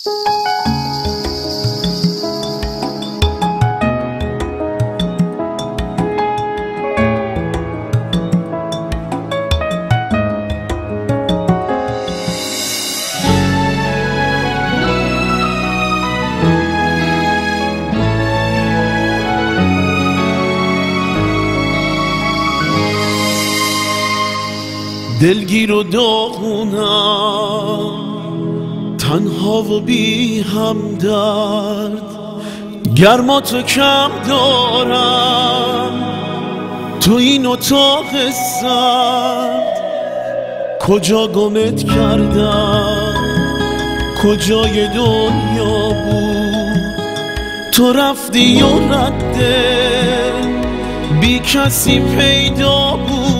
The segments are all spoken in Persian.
دلگیر و داغونم، تنها و بی همدرد، گرماتو کم دارم تو این اتاق سرد. کجا گمت کردم، کجای دنیا بود، تو رفتی و رده بی کسی پیدا بود.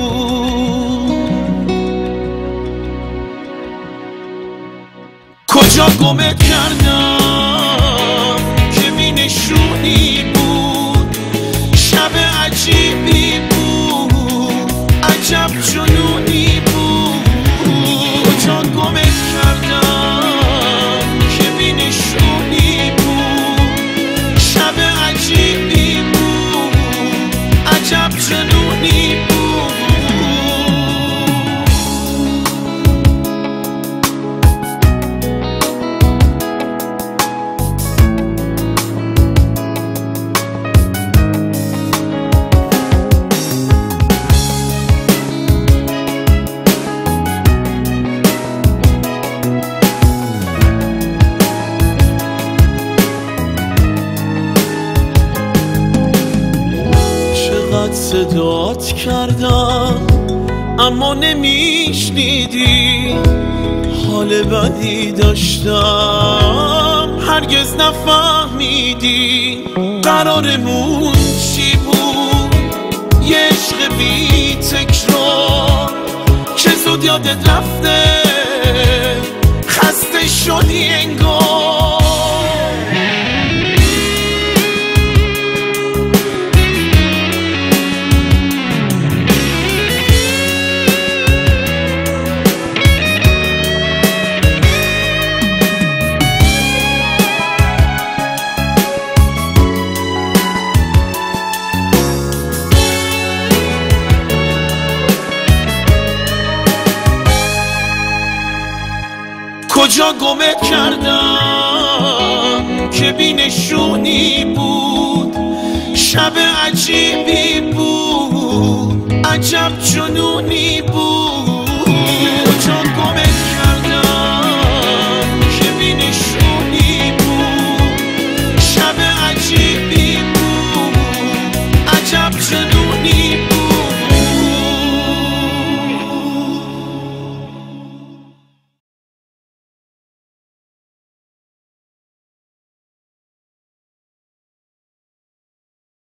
کجا گمت کردم که بی نشونی بود، شب عجیبی بود، عجب جنونی بود. کجا گمت کردم که بی نشونی بود، شب عجیبی بود، عجب جنونی بود. صدات کردم اما نمیشنیدی، حال بدی داشتم هرگز نفهمیدی. قرارمون چی بود؟ یه عشق بی تکرار که زود یادت رفته، خسته شدی انگار. کجا گمت کردم که بی نشونی بود، شب عجیبی بود، عجب جنونی بود.